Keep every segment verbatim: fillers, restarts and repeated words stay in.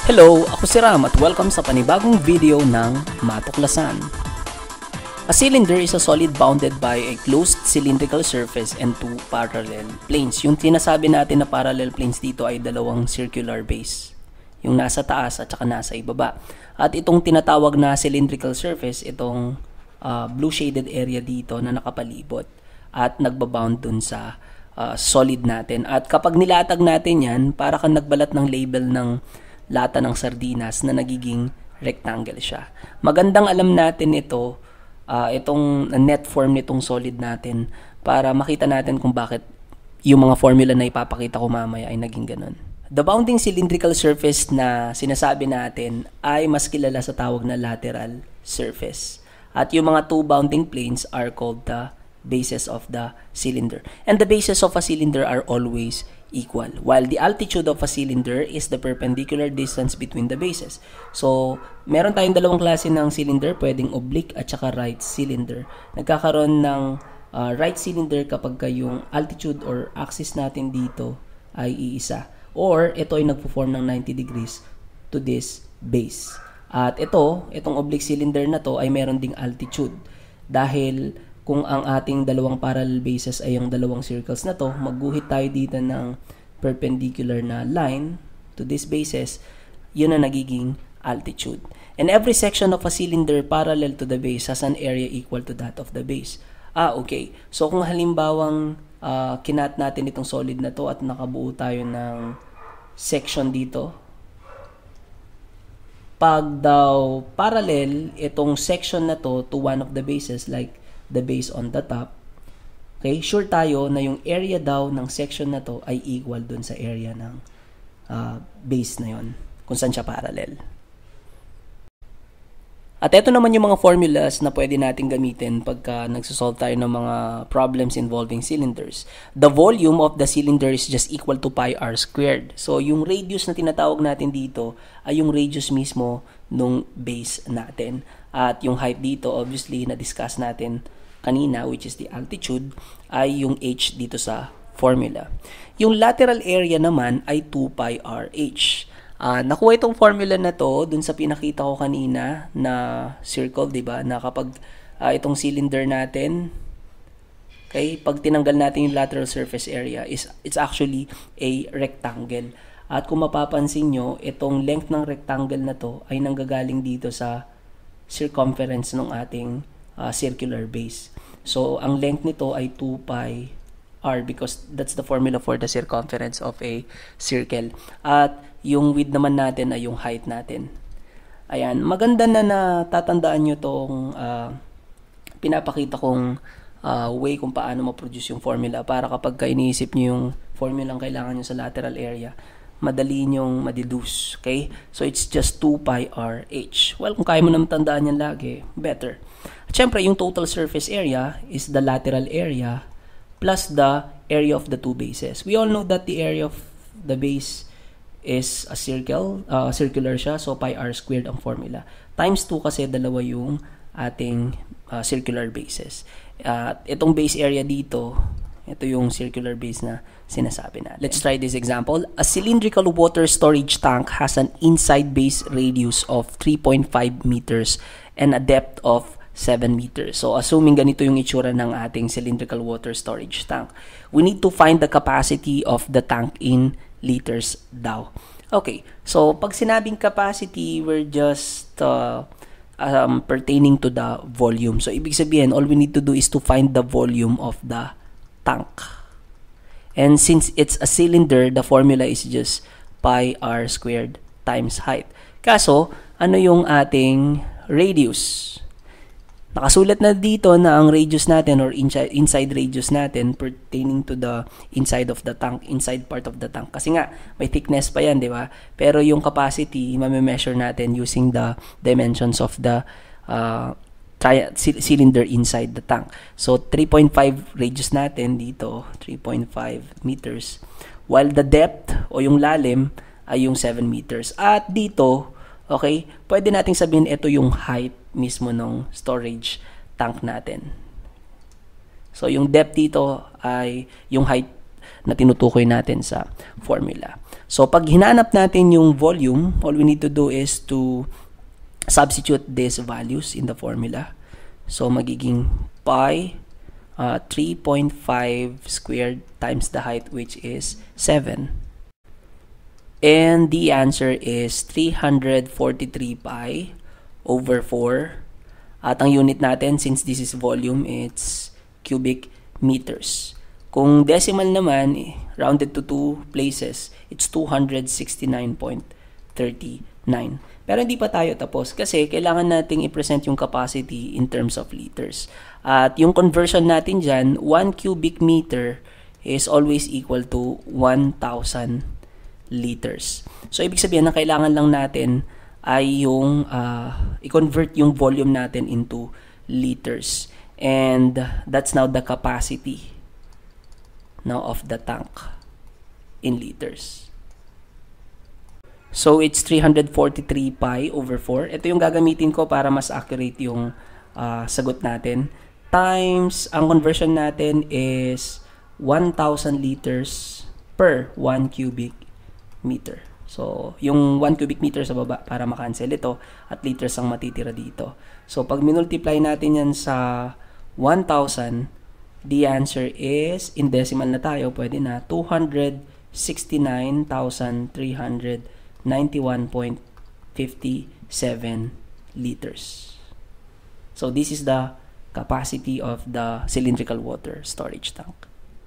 Hello, ako si Ram at welcome sa panibagong video ng Matuklasan. A cylinder is a solid bounded by a closed cylindrical surface and two parallel planes. Yung tinasabi natin na parallel planes dito ay dalawang circular base. Yung nasa taas at saka nasa ibaba. At itong tinatawag na cylindrical surface, itong uh, blue shaded area dito na nakapalibot at nagbabound dun sa uh, solid natin. At kapag nilatag natin yan, para kang nagbalat ng label ng lata ng sardinas na nagiging rectangle siya. Magandang alam natin ito, uh, itong net form nitong solid natin para makita natin kung bakit yung mga formula na ipapakita ko mamaya ay naging ganun. The bounding cylindrical surface na sinasabi natin ay mas kilala sa tawag na lateral surface. At yung mga two bounding planes are called the bases of the cylinder. And the bases of a cylinder are always equal, while the altitude of a cylinder is the perpendicular distance between the bases. So, meron tayong dalawang klase ng cylinder, pwedeng oblique at saka right cylinder. Nagkakaroon ng uh, right cylinder kapag yung altitude or axis natin dito ay iisa, or ito ay nagpo-form ng ninety degrees to this base. At ito, itong oblique cylinder na to ay meron ding altitude, dahil kung ang ating dalawang parallel bases ay yung dalawang circles na to, magguhit tayo dito ng perpendicular na line to these bases, yun ang nagiging altitude. And every section of a cylinder parallel to the base has an area equal to that of the base. Ah, okay. So kung halimbawang uh, kinat natin itong solid na to at nakabuo tayo ng section dito, pag daw parallel itong section na to to one of the bases, like the base on the top, okay, sure tayo na yung area daw ng section na to ay equal dun sa area ng uh, base na yon kung saan siya parallel. At ito naman yung mga formulas na pwede natin gamitin pagka nagsosolve tayo ng mga problems involving cylinders. The volume of the cylinder is just equal to pi r squared. So yung radius na tinatawag natin dito ay yung radius mismo nung base natin. At yung height dito, obviously, na-discuss natin kanina, which is the altitude, ay yung h dito sa formula. Yung lateral area naman ay two pi r h. Uh, nakuha itong formula na to dun sa pinakita ko kanina na circle, di ba? Na kapag uh, itong cylinder natin, okay, pag tinanggal natin yung lateral surface area, is it's actually a rectangle. At kung mapapansin nyo, itong length ng rectangle na to ay nanggagaling dito sa circumference ng ating uh, circular base. So, ang length nito ay two pi r because that's the formula for the circumference of a circle. At yung width naman natin ay yung height natin. Ayan, maganda na natatandaan nyo tong uh, pinapakita kong uh, way kung paano ma-produce yung formula para kapag ka iniisip nyo yung formula ang kailangan nyo sa lateral area, madali nyong ma-deduce. Okay? So, it's just two pi r h. Well, kung kaya mo naman tandaan yan lagi, better. At syempre, yung total surface area is the lateral area plus the area of the two bases. We all know that the area of the base is a circle, uh, circular siya, so pi r squared ang formula. Times two kasi dalawa yung ating uh, circular bases. At uh, itong base area dito, ito yung circular base na sinasabi natin. Let's try this example. A cylindrical water storage tank has an inside base radius of three point five meters and a depth of seven meters. So, assuming ganito yung itsura ng ating cylindrical water storage tank, we need to find the capacity of the tank in liters daw. Okay, so pag sinabing capacity, we're just uh, um, pertaining to the volume. So, ibig sabihin, all we need to do is to find the volume of the tank. And since it's a cylinder, the formula is just pi r squared times height. Kaso, ano yung ating radius? Nakasulat na dito na ang radius natin or inside, inside radius natin pertaining to the inside of the tank, inside part of the tank. Kasi nga, may thickness pa yan, di ba? Pero yung capacity, ma-measure natin using the dimensions of the uh, cylinder inside the tank. So, three point five radius natin dito, three point five meters. While the depth o yung lalim ay yung seven meters. At dito, okay, pwede nating sabihin ito yung height mismo ng storage tank natin. So, yung depth dito ay yung height na tinutukoy natin sa formula. So, pag hinanap natin yung volume, all we need to do is to substitute these values in the formula. So, magiging pi uh, three point five squared times the height, which is seven. And the answer is three hundred forty-three pi over four. At ang unit natin, since this is volume, it's cubic meters. Kung decimal naman, rounded to two places, it's two hundred sixty-nine point three nine. Pero hindi pa tayo tapos kasi kailangan nating i-present yung capacity in terms of liters. At yung conversion natin dyan, one cubic meter is always equal to one thousand liters. So, ibig sabihin na kailangan lang natin ay yung uh, i-convert yung volume natin into liters. And that's now the capacity now of the tank in liters. So, it's three hundred forty-three pi over four. Ito yung gagamitin ko para mas accurate yung uh, sagot natin. Times, ang conversion natin is one thousand liters per one cubic meter. So, yung one cubic meter sa baba para makancel ito at liters ang matitira dito. So, pag minultiply natin yan sa one thousand, the answer is, in decimal na tayo, pwede na, two hundred sixty-nine thousand three hundred ninety-one point five seven liters. So, this is the capacity of the cylindrical water storage tank.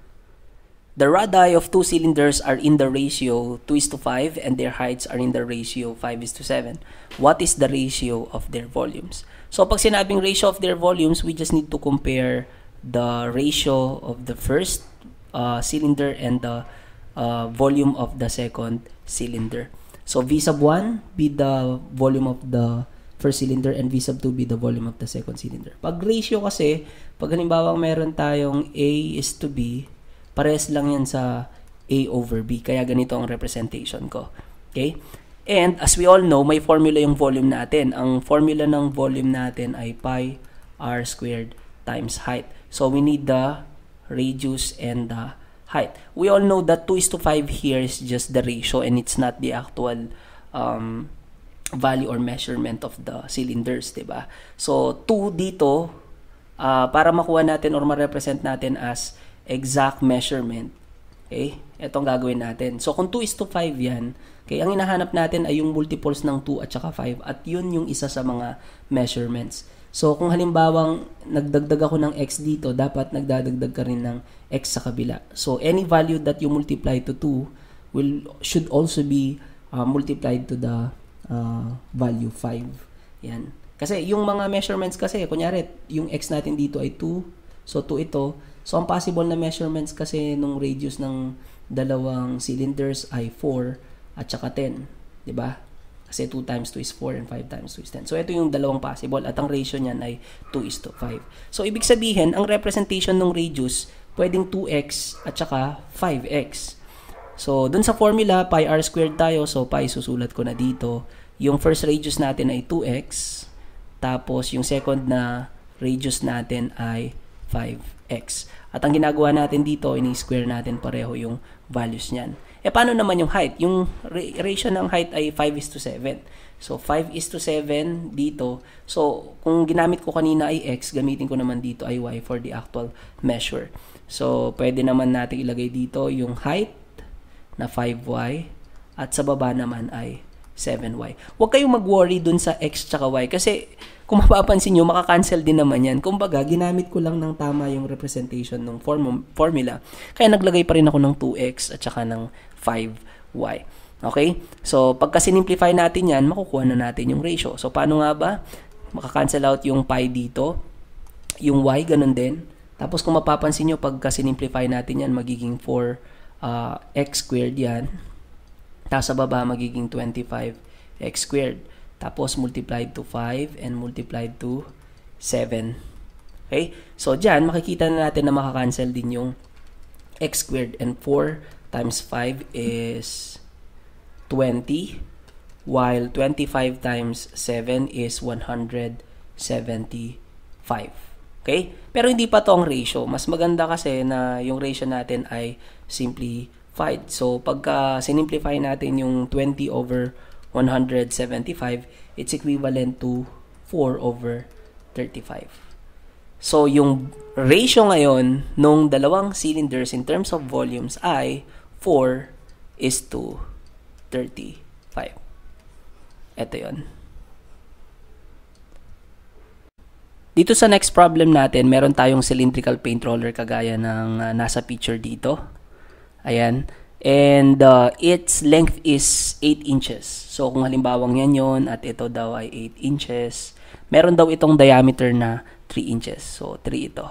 The radii of two cylinders are in the ratio two is to five and their heights are in the ratio five is to seven. What is the ratio of their volumes? So, pag sinabing ratio of their volumes, we just need to compare the ratio of the first uh, cylinder and the uh, volume of the second cylinder. So, V sub one be the volume of the first cylinder and V sub two be the volume of the second cylinder. Pag ratio kasi, pag halimbawa meron tayong A is to B, parehas lang yan sa A over B. Kaya ganito ang representation ko. Okay? And as we all know, may formula yung volume natin. Ang formula ng volume natin ay pi r squared times height. So, we need the radius and the height. We all know that two is to five here is just the ratio and it's not the actual um, value or measurement of the cylinders, diba? So, two dito, uh, para makuha natin or ma-represent natin as exact measurement, okay, itong gagawin natin. So, kung two is to five yan, okay, ang hinahanap natin ay yung multiples ng two at saka five at yun yung isa sa mga measurements. So, kung halimbawang nagdagdag ako ng x dito, dapat nagdadagdag ka rin ng x sa kabila. So, any value that you multiply to two will should also be uh, multiplied to the uh, value five. Yan. Kasi yung mga measurements kasi, kunyari, yung x natin dito ay two, so two ito. So, ang possible na measurements kasi nung radius ng dalawang cylinders ay four at saka ten. Diba? Kasi two times two is four and five times two is ten. So, ito yung dalawang possible at ang ratio niyan ay two is to five. So, ibig sabihin, ang representation ng radius, pwedeng two x at saka five x. So, dun sa formula, pi r squared tayo. So, pi susulat ko na dito. Yung first radius natin ay two x. Tapos, yung second na radius natin ay five x. At ang ginagawa natin dito, ini-square natin pareho yung values niyan. Eh, paano naman yung height? Yung ratio ng height ay five is to seven. So, five is to seven dito. So, kung ginamit ko kanina ay x, gamitin ko naman dito ay y for the actual measure. So, pwede naman natin ilagay dito yung height na five y at sa baba naman ay seven y. Huwag kayong mag-worry dun sa x tsaka y kasi kung mapapansin nyo, makakancel din naman yan. Kumbaga, ginamit ko lang ng tama yung representation ng form formula. Kaya naglagay pa rin ako ng two x at saka ng five y. Okay? So, pagka sinimplify natin yan, makukuha na natin yung ratio. So, paano nga ba? Makakancel out yung pi dito. Yung y, ganun din. Tapos, kung mapapansin nyo, pagka sinimplify natin yan, magiging four uh, x squared yan. Tapos, sa baba, magiging twenty-five x squared. Tapos, multiplied to five and multiplied to seven. Okay? So, dyan, makikita na natin na makakancel din yung x squared. And four times five is twenty. While twenty-five times seven is one hundred seventy-five. Okay? Pero hindi pa to ang ratio. Mas maganda kasi na yung ratio natin ay simply So, pagka sinimplify natin yung twenty over one hundred seventy-five, it's equivalent to four over thirty-five. So, yung ratio ngayon nung dalawang cylinders in terms of volumes ay four is to thirty-five. Ito yon. Dito sa next problem natin, meron tayong cylindrical paint roller kagaya ng uh, nasa picture dito. Ayan. And uh, its length is eight inches. So, kung halimbawang yan yon at ito daw ay eight inches, meron daw itong diameter na three inches. So, three ito.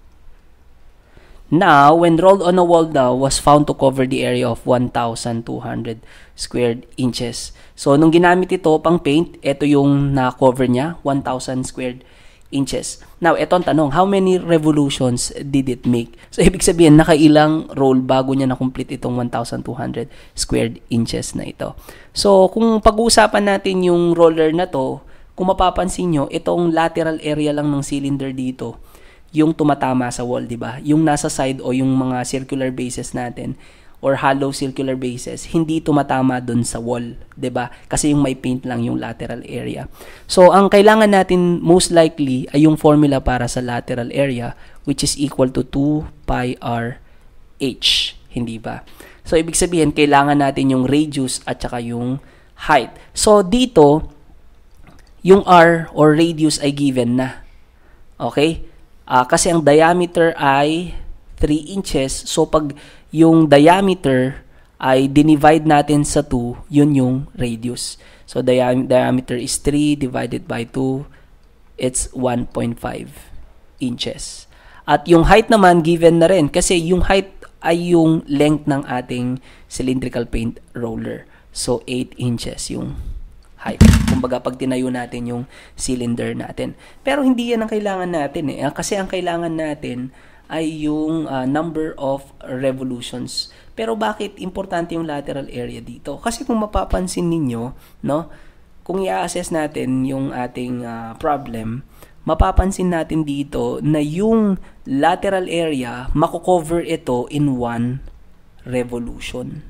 Now, when rolled on a wall daw, was found to cover the area of one thousand two hundred square inches. So, nung ginamit ito pang paint, ito yung na-cover niya, one thousand square inches. Now, ito ang tanong, how many revolutions did it make? So, ibig sabihin, nakailang roll bago niya na-complete itong one thousand two hundred square inches na ito. So, kung pag-uusapan natin yung roller na to, kung mapapansin nyo, itong lateral area lang ng cylinder dito, yung tumatama sa wall, di ba? Yung nasa side o yung mga circular bases natin, or hollow circular bases, hindi tumatama dun sa wall, 'di ba? Kasi yung may paint lang yung lateral area. So, ang kailangan natin most likely ay yung formula para sa lateral area, which is equal to two pi r h, hindi ba? So, ibig sabihin, kailangan natin yung radius at saka yung height. So, dito, yung r or radius ay given na. Okay? Uh, kasi ang diameter ay three inches. So, pag yung diameter ay dinivide natin sa two, yun yung radius. So, diam diameter is three divided by two, it's one point five inches. At yung height naman, given na rin. Kasi yung height ay yung length ng ating cylindrical paint roller. So, eight inches yung height. Kumbaga, pag tinayo natin yung cylinder natin. Pero hindi yan ang kailangan natin eh. Kasi ang kailangan natin ay yung uh, number of revolutions. Pero bakit importante yung lateral area dito? Kasi kung mapapansin ninyo, no, kung i-assess natin yung ating uh, problem, mapapansin natin dito na yung lateral area, mako-cover ito in one revolution.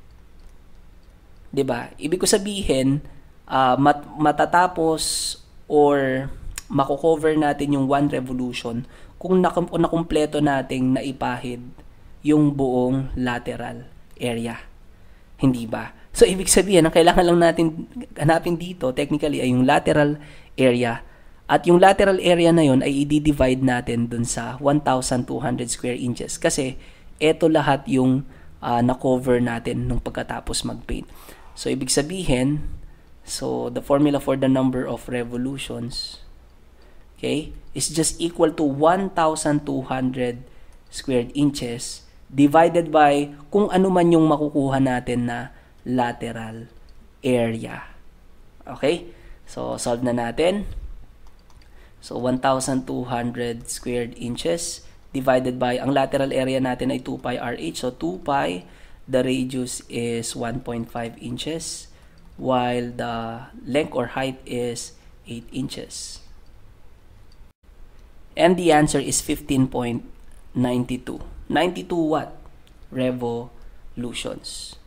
'Di ba? Ibig ko sabihin, uh, mat matatapos or mako-cover natin yung one revolution kung nakumpleto nating naipahid yung buong lateral area. Hindi ba? So, ibig sabihin, ang kailangan lang natin hanapin dito, technically, ay yung lateral area. At yung lateral area na yun ay i-divide natin dun sa one thousand two hundred square inches. Kasi, eto lahat yung uh, na-cover natin nung pagkatapos mag-paint. So, ibig sabihin, so, the formula for the number of revolutions, okay, is just equal to one thousand two hundred square inches divided by kung ano man yung makukuha natin na lateral area. Okay? So, solve na natin. So, one thousand two hundred square inches divided by, ang lateral area natin ay two pi r h. So, two pi, the radius is one point five inches while the length or height is eight inches. And the answer is fifteen point nine two. ninety-two what? Revolutions.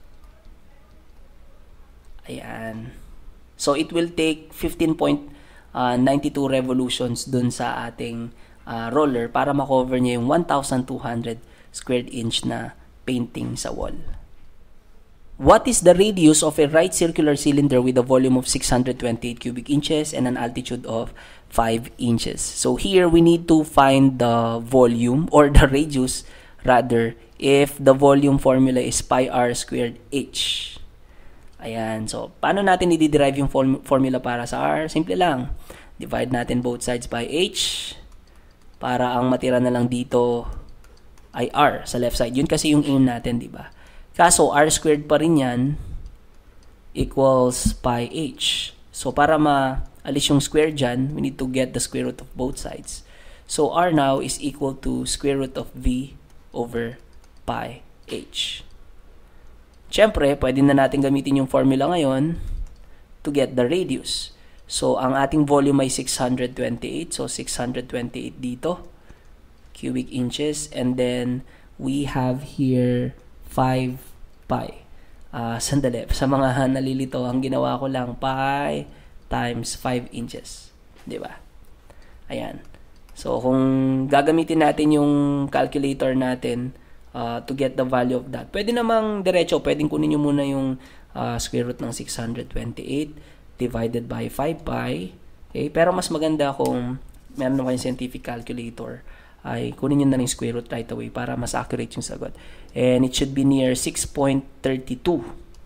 Ayan. So, it will take fifteen point nine two revolutions dun sa ating uh, roller para makover niya yung one thousand two hundred square inch na painting sa wall. What is the radius of a right circular cylinder with a volume of six hundred twenty-eight cubic inches and an altitude of five inches? So here we need to find the volume or the radius rather if the volume formula is pi r squared h. Ayan. So paano natin i-derive yung form formula para sa r? Simple lang. Divide natin both sides by h para ang matira na lang dito ay r sa left side. Yun kasi yung in natin, di ba? Kaso, r squared pa rin yan equals pi h. So, para maalis yung square dyan, we need to get the square root of both sides. So, r now is equal to square root of v over pi h. Siyempre, pwede na natin gamitin yung formula ngayon to get the radius. So, ang ating volume ay six hundred twenty-eight. So, six hundred twenty-eight dito. Cubic inches. And then, we have here five pi. Uh, sandali, sa mga nalilito, ang ginawa ko lang, pi times five inches. Diba? Ayan. So, kung gagamitin natin yung calculator natin uh, to get the value of that, pwede namang diretso, pwedeng kunin nyo muna yung uh, square root ng six hundred twenty-eight divided by five pi. Okay? Pero mas maganda kung meron na kayong scientific calculator, ay kunin nyo na yung square root right away para mas accurate yung sagot. And it should be near six point three two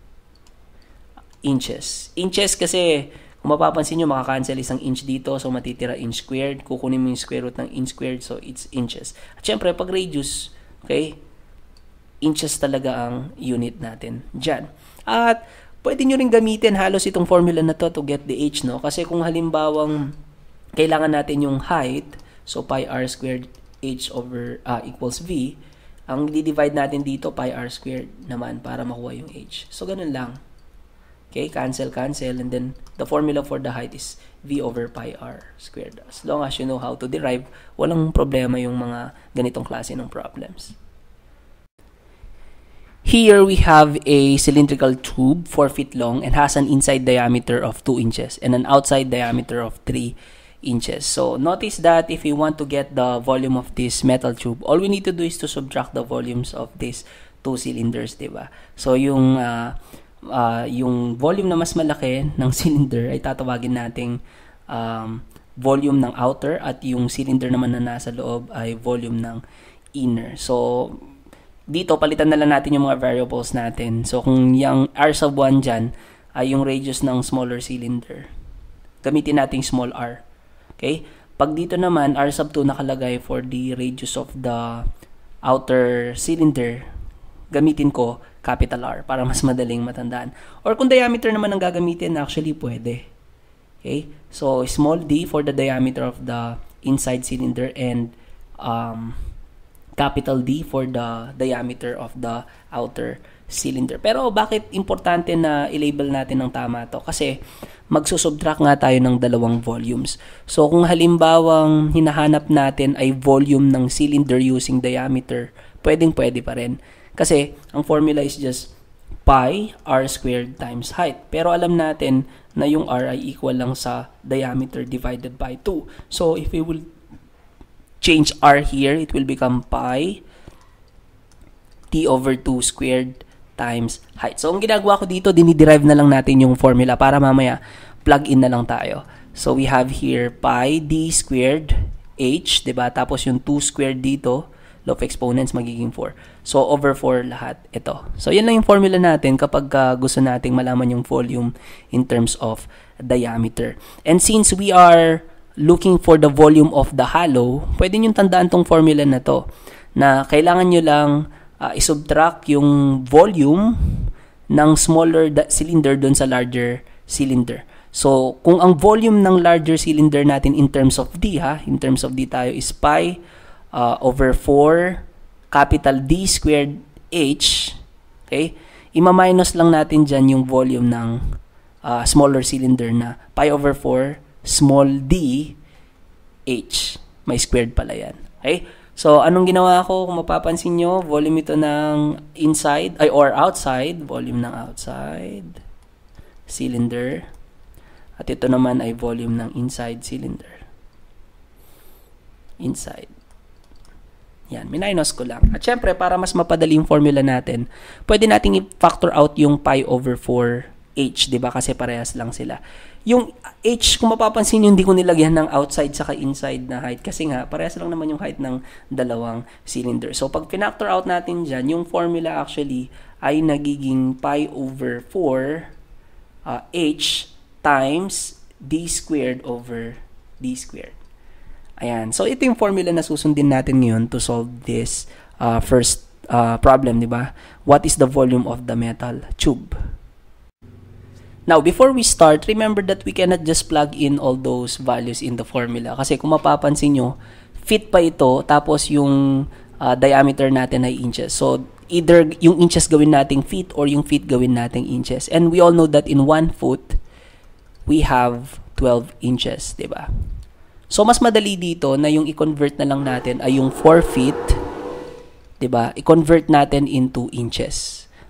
inches. Inches kasi, kung mapapansin nyo, makakancel isang inch dito, so matitira inch squared. Kukunin mo yung square root ng inch squared, so it's inches. At syempre, pag radius, okay, inches talaga ang unit natin dyan. At pwede nyo rin gamitin halos itong formula na to to get the h, no? Kasi kung halimbawang kailangan natin yung height, so pi r squared h over uh, equals v, ang di-divide natin dito, pi r squared naman para makuha yung h. So, ganun lang. Okay, cancel, cancel, and then the formula for the height is v over pi r squared. As long as you know how to derive, walang problema yung mga ganitong klase ng problems. Here we have a cylindrical tube four feet long and has an inside diameter of two inches and an outside diameter of three inches. So notice that if we want to get the volume of this metal tube, all we need to do is to subtract the volumes of these two cylinders, diba? So yung uh, uh, yung volume na mas malaki ng cylinder ay tatawagin nating um, volume ng outer, at yung cylinder naman na nasa loob ay volume ng inner. So dito, palitan na lang natin yung mga variables natin. So, kung yung r sub one dyan ay yung radius ng smaller cylinder, gamitin natin small r. Okay? Pag dito naman, r sub two nakalagay for the radius of the outer cylinder, gamitin ko capital R para mas madaling matandaan. Or kung diameter naman ang gagamitin, actually pwede. Okay? So, small d for the diameter of the inside cylinder and um, capital D for the diameter of the outer cylinder. Pero bakit importante na i-label natin ng tama to? Kasi magsusubtract nga tayo ng dalawang volumes. So kung halimbawang hinahanap natin ay volume ng cylinder using diameter, pwedeng pwede pa rin. Kasi ang formula is just pi r squared times height. Pero alam natin na yung r ay equal lang sa diameter divided by two. So if we will change r here, it will become pi t over two squared times height. So, ang ginagawa ko dito, diniderive na lang natin yung formula para mamaya plug in na lang tayo. So, we have here pi d squared h, diba? Tapos yung two squared dito, law of exponents, magiging four. So, over four lahat ito. So, yan lang yung formula natin kapag uh, gusto nating malaman yung volume in terms of diameter. And since we are looking for the volume of the hollow, pwede nyo tandaan tong formula na to, na kailangan nyo lang uh, isubtract yung volume ng smaller cylinder dun sa larger cylinder. So, kung ang volume ng larger cylinder natin in terms of D, ha, in terms of D tayo is pi uh, over four capital D squared H, okay, ima-minus lang natin dyan yung volume ng uh, smaller cylinder na pi over four small d h. May squared pala yan. Okay? So, anong ginawa ko? Kung mapapansin nyo, volume ito ng inside, ay or outside, volume ng outside cylinder. At ito naman ay volume ng inside cylinder. Inside. Yan, minus ko lang. At syempre, para mas mapadali yung formula natin, pwede nating i-factor out yung pi over four h, diba? Kasi parehas lang sila. Yung h, kung mapapansin nyo, hindi ko nilagyan ng outside saka inside na height. Kasi nga, parehas lang naman yung height ng dalawang cylinder. So, pag pinactor out natin dyan, yung formula actually ay nagiging pi over four uh, h times d squared over d squared. Ayan. So, ito yung formula na susundin natin ngayon to solve this uh, first uh, problem, di ba? What is the volume of the metal tube? Now, before we start, remember that we cannot just plug in all those values in the formula. Kasi kung mapapansin nyo, feet pa ito, tapos yung uh, diameter natin ay inches. So, either yung inches gawin nating feet or yung feet gawin nating inches. And we all know that in one foot, we have twelve inches, diba? So, mas madali dito na yung i-convert na lang natin ay yung four feet, diba? I-convert natin into inches.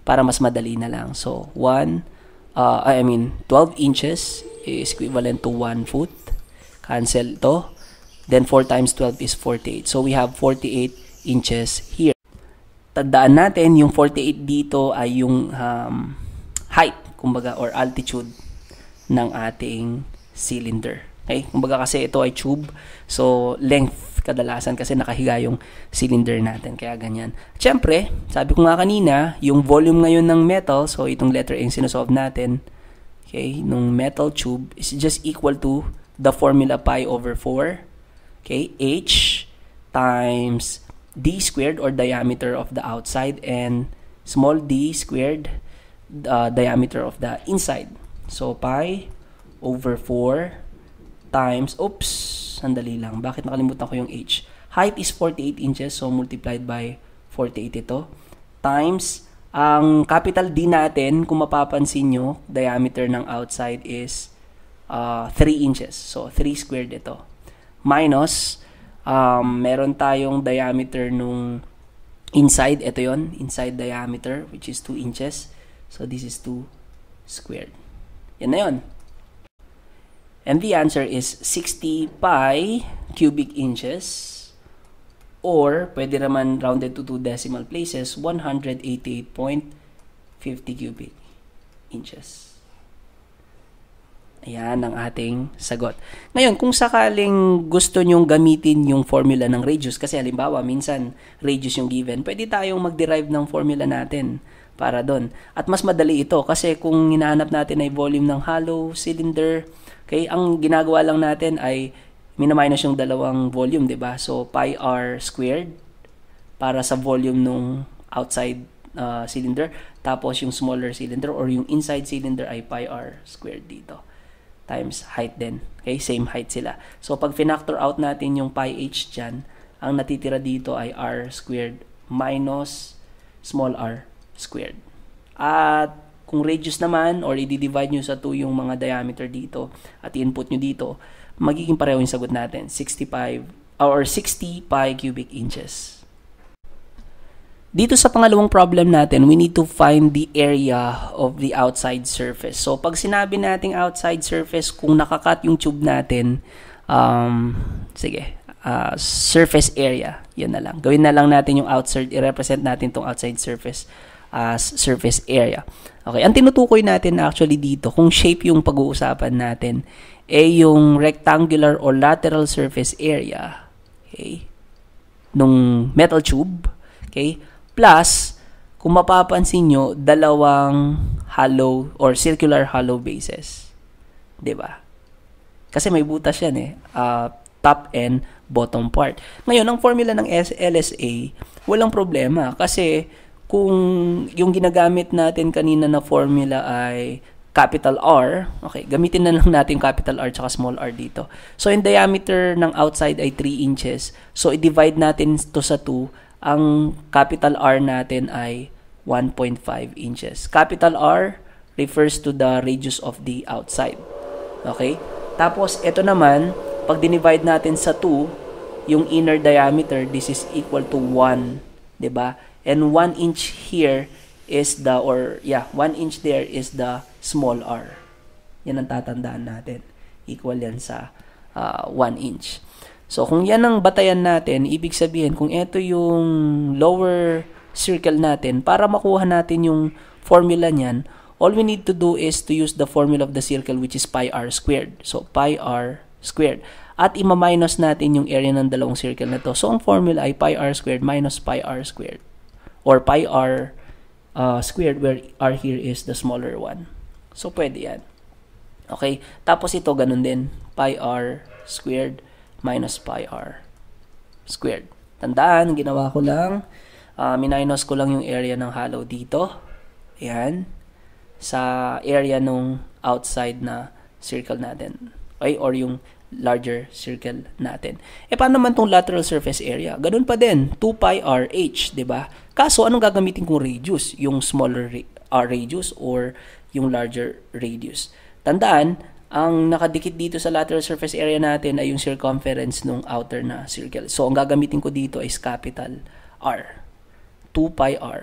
para mas madali na lang. So, one, uh, I mean, twelve inches is equivalent to one foot. Cancel to. Then, four times twelve is forty-eight. So, we have forty-eight inches here. Tandaan natin, yung forty-eight dito ay yung um, height, kumbaga, or altitude ng ating cylinder. Okay? Kumbaga kasi ito ay tube. So, length kadalasan kasi nakahiga yung cylinder natin. Kaya ganyan. Siyempre, sabi ko nga kanina, yung volume ngayon ng metal, so itong letter A yung sinusolve natin, okay, nung metal tube is just equal to the formula pi over four, okay, H times d squared or diameter of the outside and small d squared uh, diameter of the inside. So, pi over four times, oops, sandali lang. Bakit nakalimutan ko yung H? Height is forty-eight inches, so multiplied by forty-eight ito. Times, ang capital D natin, kung mapapansin nyo, diameter ng outside is uh, three inches. So, three squared ito. Minus, um, meron tayong diameter nung inside. Ito yon, inside diameter, which is two inches. So, this is two squared. Yan na yun. And the answer is sixty pi cubic inches, or pwede naman rounded to two decimal places, one hundred eighty-eight point five zero cubic inches. Ayan ang ating sagot. Ngayon, kung sakaling gusto nyong gamitin yung formula ng radius, kasi halimbawa, minsan radius yung given, pwede tayong mag-derive ng formula natin para doon. At mas madali ito kasi kung hinahanap natin ay volume ng hollow cylinder, okay, ang ginagawa lang natin ay mina-minus yung dalawang volume, 'di ba? So pi r squared para sa volume nung outside uh, cylinder, tapos yung smaller cylinder or yung inside cylinder ay pi r squared dito times height din. Okay, same height sila. So pag finactor out natin yung pi h diyan, ang natitira dito ay r squared minus small r squared. At kung radius naman, or i-divide nyo sa two yung mga diameter dito, at i-input nyo dito, magiging pareho yung sagot natin, sixty-five, or sixty pi cubic inches. Dito sa pangalawang problem natin, we need to find the area of the outside surface. So, pag sinabi nating outside surface, kung nakakat yung tube natin, um, sige, uh, surface area, yan na lang. Gawin na lang natin yung outside, i-represent natin tong outside surface as surface area. Okay, ang tinutukoy natin actually dito, kung shape yung pag-uusapan natin, eh yung rectangular or lateral surface area, okay, nung metal tube, okay, plus, kung mapapansin nyo, dalawang hollow or circular hollow bases. Diba? Kasi may butas yan eh, uh, top and bottom part. Ngayon, ang formula ng L S A, walang problema kasi kung yung ginagamit natin kanina na formula ay capital R, okay, gamitin na lang natin capital R tsaka small r dito. So, yung diameter ng outside ay three inches. So, i-divide natin to sa two. Ang capital R natin ay one point five inches. Capital R refers to the radius of the outside. Okay? Tapos, ito naman, pag dinivide natin sa two, yung inner diameter, this is equal to one. Diba? And one inch here is the, or yeah, one inch there is the small r. Yan ang tatandaan natin. Equal yan sa uh, one inch. So, kung yan ang batayan natin, ibig sabihin, kung ito yung lower circle natin, para makuha natin yung formula niyan, all we need to do is to use the formula of the circle, which is pi r squared. So, pi r squared. At ima-minus natin yung area ng dalawang circle na to. So, ang formula ay pi r squared minus pi r squared. Or pi r uh, squared, where r here is the smaller one. So, pwede yan. Okay? Tapos ito, ganun din. Pi r squared minus pi r squared. Tandaan, ginawa ko lang, uh, minus ko lang yung area ng hollow dito. Ayan. Sa area nung outside na circle natin. Okay? Or yung larger circle natin. E paano naman tong lateral surface area? Ganun pa din, two pi r h, 'di ba? Kaso anong gagamitin kong radius? Yung smaller r radius or yung larger radius? Tandaan, ang nakadikit dito sa lateral surface area natin ay yung circumference ng outer na circle. So ang gagamitin ko dito is capital R. two pi r.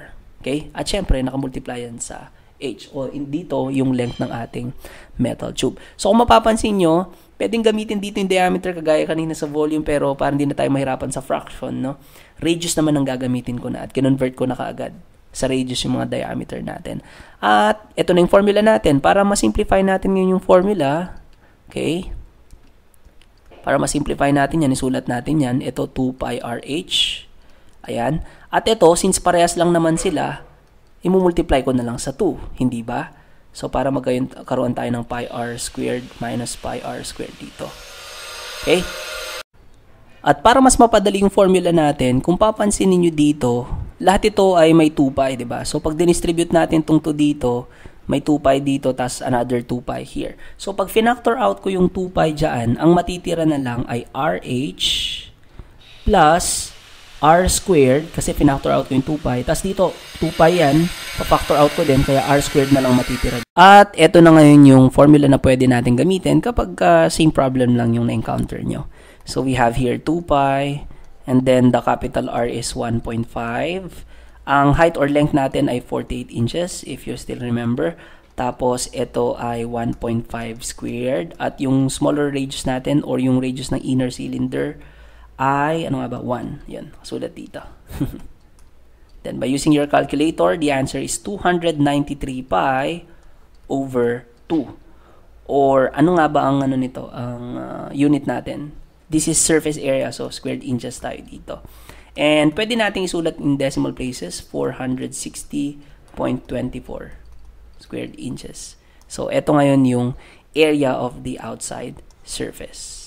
Okay? At syempre, nakamultiply yan sa H. O dito, yung length ng ating metal tube. So, kung mapapansin nyo, pwedeng gamitin dito yung diameter kagaya kanina sa volume, pero parang hindi na tayo mahirapan sa fraction, no? Radius naman ang gagamitin ko na at kinonvert ko na kaagad sa radius yung mga diameter natin. At ito na yung formula natin. Para ma-simplify natin yun yung formula, okay? Para ma-simplify natin yan, isulat natin yan. Ito, two pi r h. Ayan. At ito, since parehas lang naman sila, imumultiply ko na lang sa two. Hindi ba? So, para magkaroon tayo ng pi r squared minus pi r squared dito. Okay? At para mas mapadali yung formula natin, kung papansin niyo dito, lahat ito ay may two pi, di ba? So, pag dinistribute natin itong two dito, may two pi dito, tas another two pi here. So, pag finactor out ko yung two pi dyan, ang matitira na lang ay r h plus r squared, kasi finactor out ko yung two pi. Tas dito, two pi yan, pa-factor out ko din, kaya r squared na lang matitira. At ito na ngayon yung formula na pwede natin gamitin kapag uh, same problem lang yung na-encounter nyo. So, we have here two pi, and then the capital R is one point five. Ang height or length natin ay forty-eight inches, if you still remember. Tapos, ito ay one point five squared. At yung smaller radius natin, or yung radius ng inner cylinder, ay, ano nga ba? one. Yan, sulat dito. Then, by using your calculator, the answer is two hundred ninety-three pi over two. Or, ano nga ba ang ano nito, ang uh, unit natin? This is surface area, so squared inches tayo dito. And pwede nating isulat in decimal places, four hundred sixty point two four squared inches. So, ito ngayon yung area of the outside surface.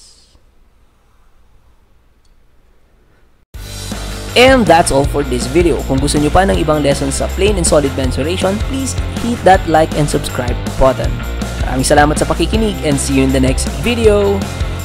And that's all for this video. Kung gusto nyo pa ng ibang lessons sa plane and solid mensuration, please hit that like and subscribe button. Maraming salamat sa pakikinig and see you in the next video.